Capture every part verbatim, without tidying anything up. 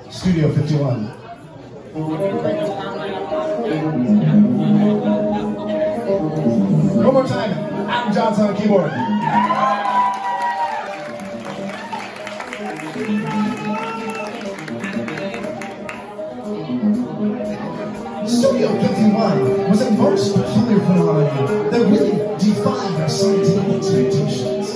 Studio fifty-one. One more time, Adam Johnson on keyboard. Studio fifty-one was a most peculiar phenomenon that really defied our scientific expectations.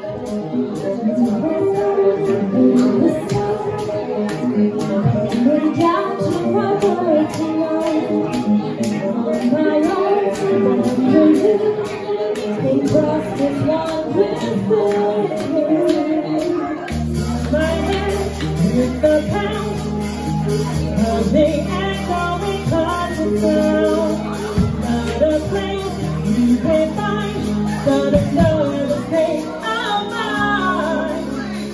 They act always hard to know. Not a place you can find, but another state of mind.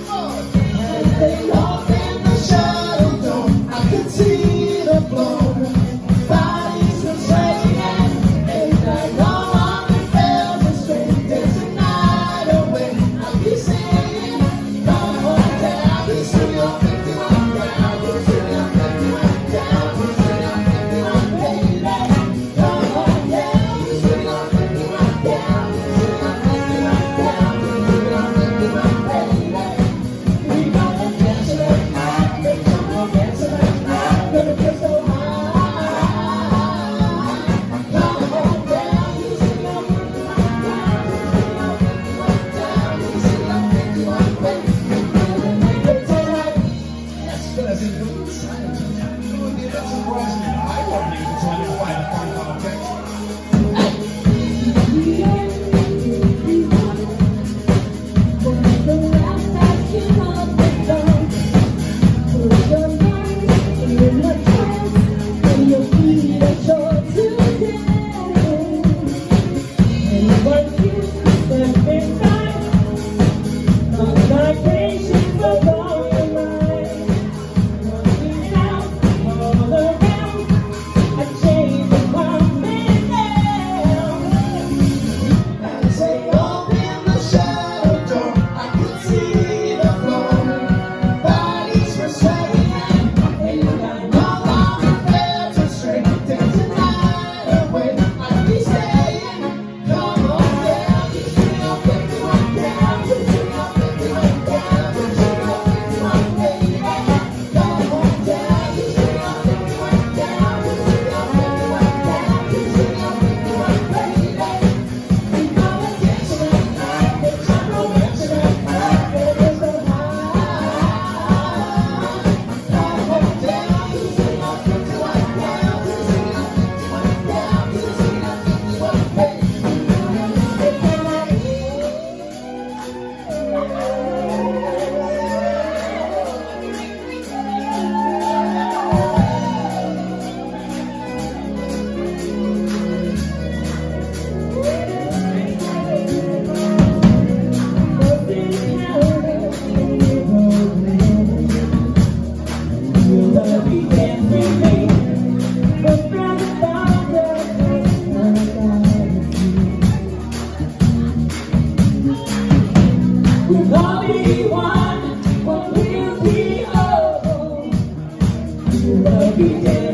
As they walk in the shadow dome, I could see the flow. Bodies were swaying, and I no longer felt the strain. Dancing night away, I'll be singing, come on down, be Studio fifty-one, down, be Studio fifty-one. Every day.